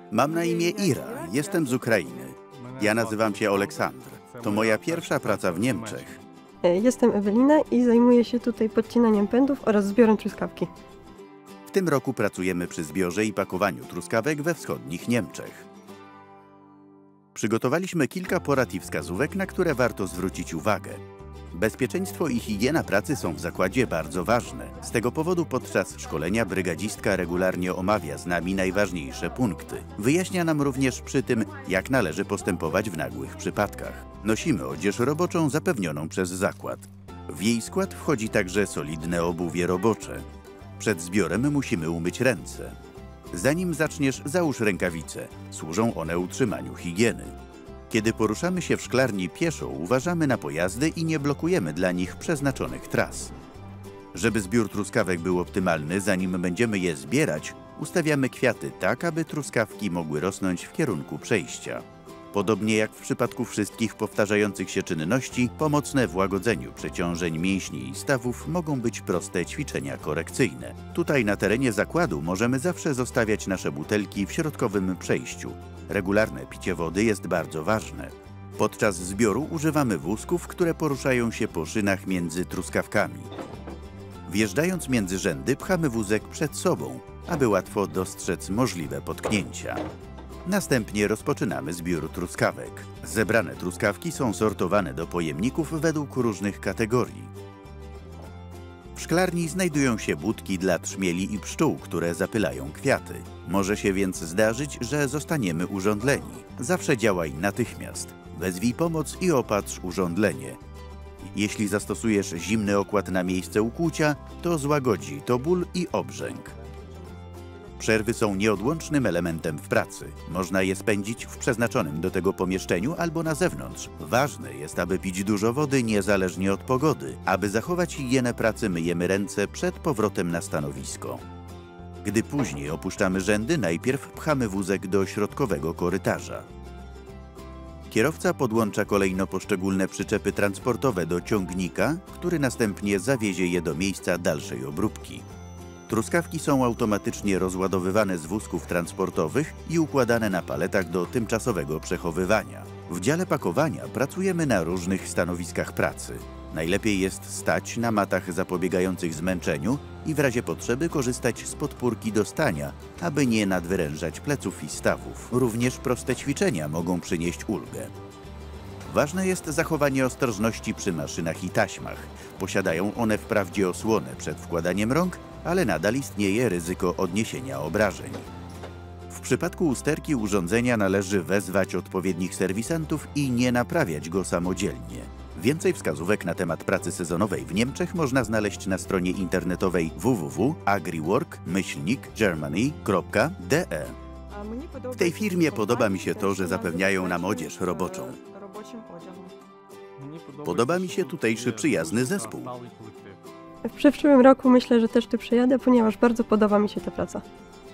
Mam na imię Ira, jestem z Ukrainy. Ja nazywam się Oleksandr. To moja pierwsza praca w Niemczech. Jestem Ewelina i zajmuję się tutaj podcinaniem pędów oraz zbiorem truskawki. W tym roku pracujemy przy zbiorze i pakowaniu truskawek we wschodnich Niemczech. Przygotowaliśmy kilka porad i wskazówek, na które warto zwrócić uwagę. Bezpieczeństwo i higiena pracy są w zakładzie bardzo ważne. Z tego powodu podczas szkolenia brygadzistka regularnie omawia z nami najważniejsze punkty. Wyjaśnia nam również przy tym, jak należy postępować w nagłych przypadkach. Nosimy odzież roboczą zapewnioną przez zakład. W jej skład wchodzi także solidne obuwie robocze. Przed zbiorem musimy umyć ręce. Zanim zaczniesz, załóż rękawice. Służą one utrzymaniu higieny. Kiedy poruszamy się w szklarni pieszo, uważamy na pojazdy i nie blokujemy dla nich przeznaczonych tras. Żeby zbiór truskawek był optymalny, zanim będziemy je zbierać, ustawiamy kwiaty tak, aby truskawki mogły rosnąć w kierunku przejścia. Podobnie jak w przypadku wszystkich powtarzających się czynności, pomocne w łagodzeniu przeciążeń mięśni i stawów mogą być proste ćwiczenia korekcyjne. Tutaj na terenie zakładu możemy zawsze zostawiać nasze butelki w środkowym przejściu. Regularne picie wody jest bardzo ważne. Podczas zbioru używamy wózków, które poruszają się po szynach między truskawkami. Wjeżdżając między rzędy, pchamy wózek przed sobą, aby łatwo dostrzec możliwe potknięcia. Następnie rozpoczynamy zbiór truskawek. Zebrane truskawki są sortowane do pojemników według różnych kategorii. W szklarni znajdują się budki dla trzmieli i pszczół, które zapylają kwiaty. Może się więc zdarzyć, że zostaniemy urządleni. Zawsze działaj natychmiast. Wezwij pomoc i opatrz urządlenie. Jeśli zastosujesz zimny okład na miejsce ukłucia, to złagodzi to ból i obrzęk. Przerwy są nieodłącznym elementem w pracy. Można je spędzić w przeznaczonym do tego pomieszczeniu albo na zewnątrz. Ważne jest, aby pić dużo wody niezależnie od pogody. Aby zachować higienę pracy, myjemy ręce przed powrotem na stanowisko. Gdy później opuszczamy rzędy, najpierw pchamy wózek do środkowego korytarza. Kierowca podłącza kolejno poszczególne przyczepy transportowe do ciągnika, który następnie zawiezie je do miejsca dalszej obróbki. Truskawki są automatycznie rozładowywane z wózków transportowych i układane na paletach do tymczasowego przechowywania. W dziale pakowania pracujemy na różnych stanowiskach pracy. Najlepiej jest stać na matach zapobiegających zmęczeniu i w razie potrzeby korzystać z podpórki do stania, aby nie nadwyrężać pleców i stawów. Również proste ćwiczenia mogą przynieść ulgę. Ważne jest zachowanie ostrożności przy maszynach i taśmach. Posiadają one wprawdzie osłonę przed wkładaniem rąk, ale nadal istnieje ryzyko odniesienia obrażeń. W przypadku usterki urządzenia należy wezwać odpowiednich serwisantów i nie naprawiać go samodzielnie. Więcej wskazówek na temat pracy sezonowej w Niemczech można znaleźć na stronie internetowej www.agriwork-germany.de. W tej firmie podoba mi się to, że zapewniają nam odzież roboczą. Podoba mi się tutejszy przyjazny zespół. W przyszłym roku myślę, że też tu przyjadę, ponieważ bardzo podoba mi się ta praca.